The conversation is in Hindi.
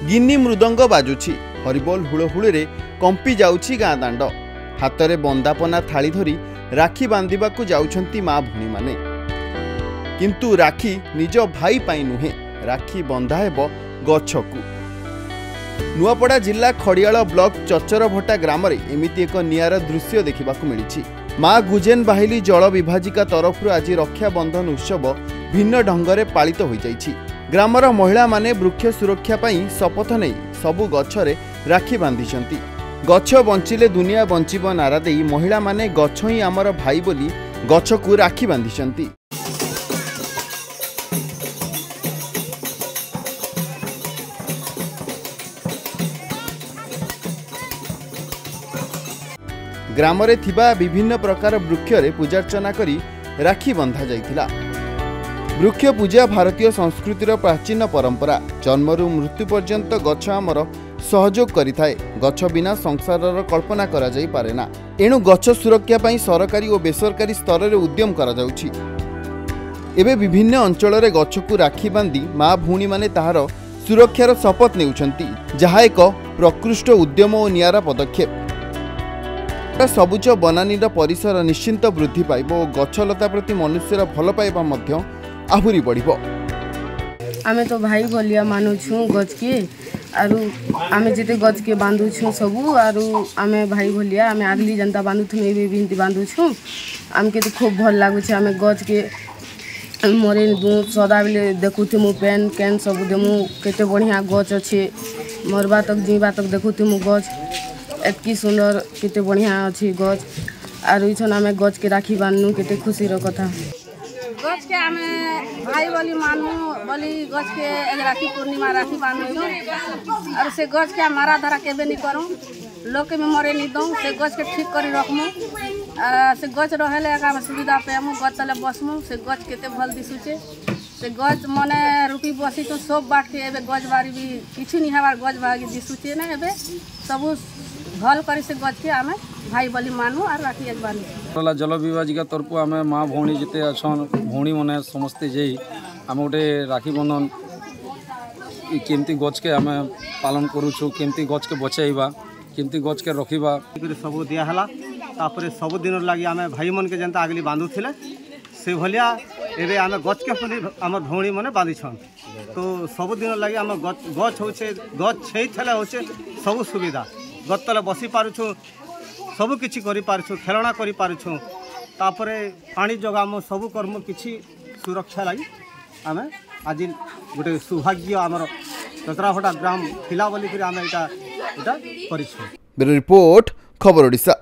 गिन्नी मृदंग बाजुछि हरिबोल हुलहुली कंपी जाउछि गाँ दांड हाथ में बंदापना थाली धरी राखी बांधिबाकू जाउछंती माँ भूणी माने किंतु राखी निज भाई पाई नुहे राखी बंधा हेब गछकू। नुआपड़ा जिला खड़ियाल ब्लॉक चचरभटा ग्राम रे एमिति एक नियारा दृश्य देखिबाकू मिलिछि। माँ गुजेन बाहिली जल विभाजिका तरफ आज रक्षा बंधन उत्सव भिन्न ढंगरे पालित हो जाइछि। ग्रामर महिला माने वृक्ष सुरक्षा पई शपथ नहीं सबु गछरे राखी बांधिछंती। गछ बंचिले दुनिया बंचिब नारा देई महिला माने गछ ही आमर भाई बोली गछकू राखी बांधिछंती। ग्रामरे थिबा विभिन्न प्रकार वृक्षरे पूजार्चना करी राखी बंधा जाइथिला। वृक्ष पूजा भारतीय संस्कृतिर प्राचीन परंपरा। जन्मरू मृत्यु पर्यंत गछ आमर सहयोग करिथाए। गछ बिना संसारर कल्पना करा जाई पारेना। एणु गछ सुरक्षा पई सरकारी और बेसरकारी स्तर रे उद्यम करा जाउछि। एबे विभिन्न अंचल रे गछकू राखी बांधी माँ भूणी माने ताहार सुरक्षार शपथ नेउछंती, जहा एक प्रकृष्ट उद्यम और नियारा पदक्षेप। सबुज बनानीर परिसर निश्चिंत वृद्धि पाइब और गछलता प्रति मनुष्यर भल पाइबा मध्य आहुरी बढ़िबो। आमे तो भाई बोलिया मानुछु गछ के आरु आमे जिते गछ के बांधुछु सबु आरु आमे भाई बोलिया आमे आगली जनता बांधुथु एबे बिनती बांधुछु। आमके तो खूब भल लागुछ। आमे गछ के मोरे दु सदा बेले देखुथि मु पेन कैन सब देमु केते बढ़िया गछ अछि। मरबा तक जीवा तक देखुथि मु गछ एतकी सुंदर केते बढ़िया अछि गछ आरु इछन आमे गछ के राखी बान्नु केते खुशी रो कथा। गछ के आमे भाई बोली मानू बोली गछ के राखी पूर्णिमा राखी बान्नु और से गछ के मारा धरा केबे नहीं करूँ लोग के मरे नहीं दूँ से गछ के ठीक करी रखमु से गछ रहेले आम सुविधा पेमु गछ तले बसमु से गछ केते भल दिसुचे से गछ मने रुपी बसी तो सब बाट के एबे गछ बारी भी किछु नहीं हमार गछ बारी दिसुचे ना एबे सब भल करी से गछ के आमे भाई बोली मानू और राखी एक बानी जल विभाजिका तरफ आम माँ भौणी जिते अच्छन भौणी मैंने समस्ते जाई आम गोटे राखी बंधन केमती गछ के आम पालन करुचु केमती गछ के बचाइबा केमती गछ के रखा सब दिहला तापर सब दिन लगी आम भाई मन के जनता आगली बांधुले से भलिया एबे आम गछ के आम भौणी मैंने बांधिछन तो सब दिन लगी आम गछ होचे गछ छे थले होचे सब सुविधा गछ तले बसी पारुछु सब किछि करि पारुछु खेलना करि पारुछु तापरे पानी जगाम सब कर्म किछि सुरक्षा लगी आम आज गोटे सौभाग्य आमर चतराभटा ग्राम थिला बोली आम एटा करिछु। रिपोर्ट खबर ओडिशा।